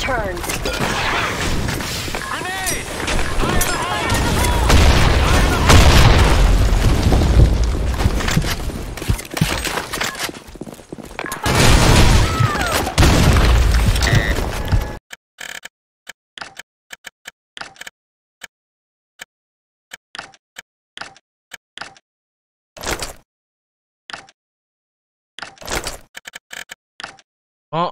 returned. Oh.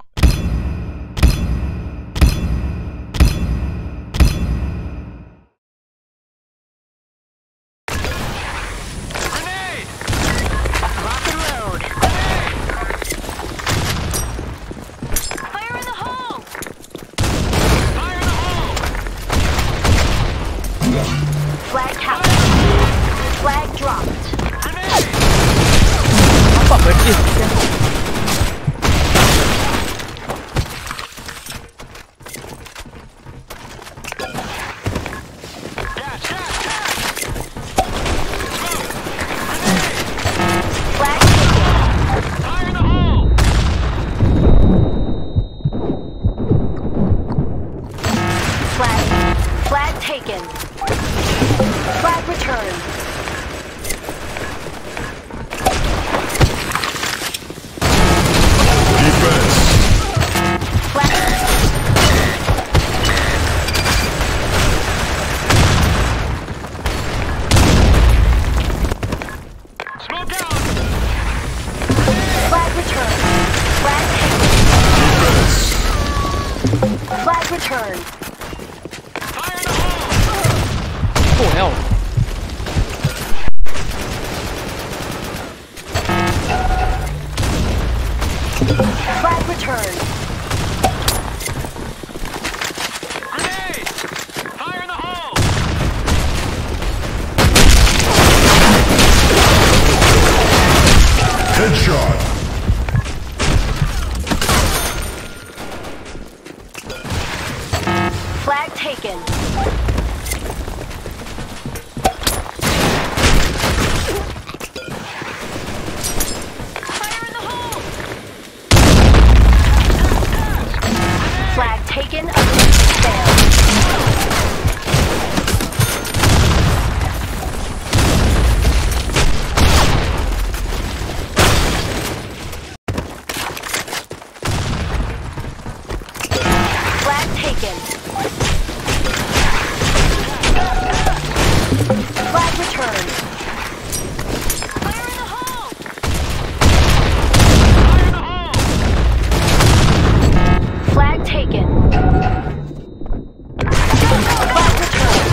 Flag captured. Flag dropped. Apa berarti? Flag taken. Flag returned. Defense. Smoke out! Flag returned. Flag taken. Defense. Flag returned. Fire in the hole! Oh hell. Flag returned. Grenade! Fire in the hole! Headshot. Flag taken. Fire in the hole! Flag taken. Objective failed. Flag taken. Flag returned. Fire in the hole! Fire in the hole! Flag taken. Flag returned.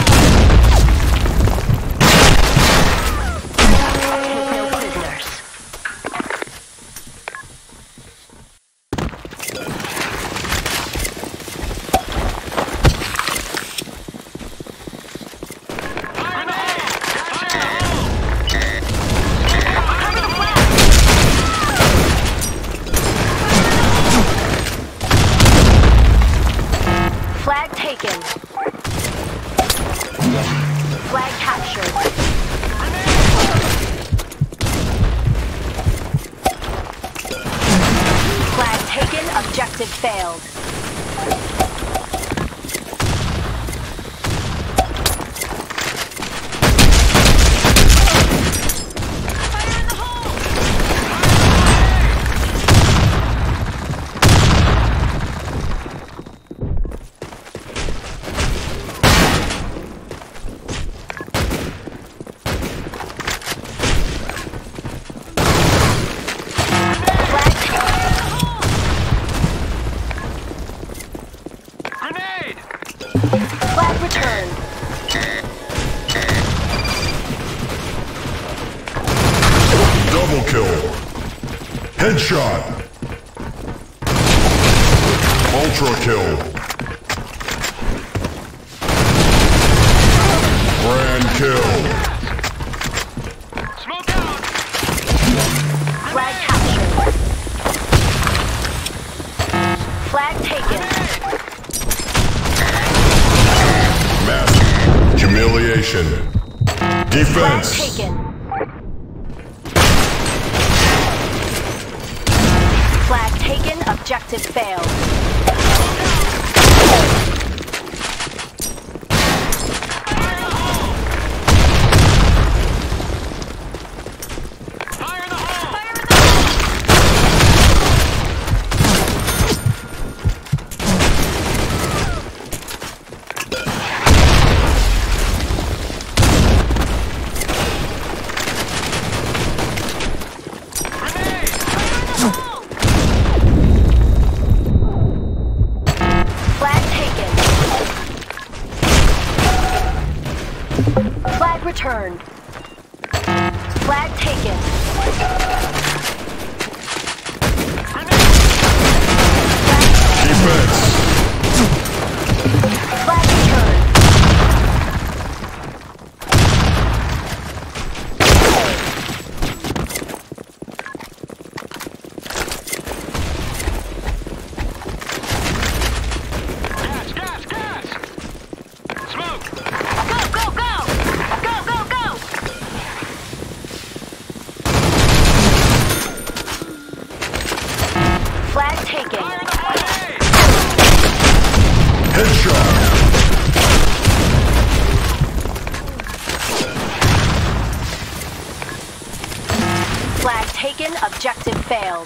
Take no prisoners. Fire in the hole! Fire in the hole! Cover the flag! Flag taken. Flag captured. Flag taken. Objective failed. Fire in the hole! Flag Grenade! Flag returned. Double kill. Headshot. Ultra kill. Grand kill. Smoke out! Flag captured. Flag taken. Mass humiliation. Flag Defense. taken. Flag taken. Objective failed. Defense. Flag returned. Gas, gas, gas! Smoke! Go, go, go! Go, go, go! Flag taken. Fire in the grenade! Headshot. Flag taken. Objective failed.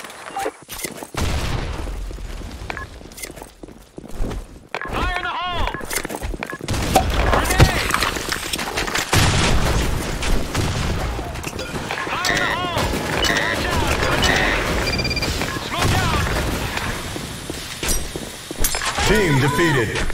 Fire in the hole! Grenade! Fire in the hole! Dash out! Grenade! Smoke out! Team defeated.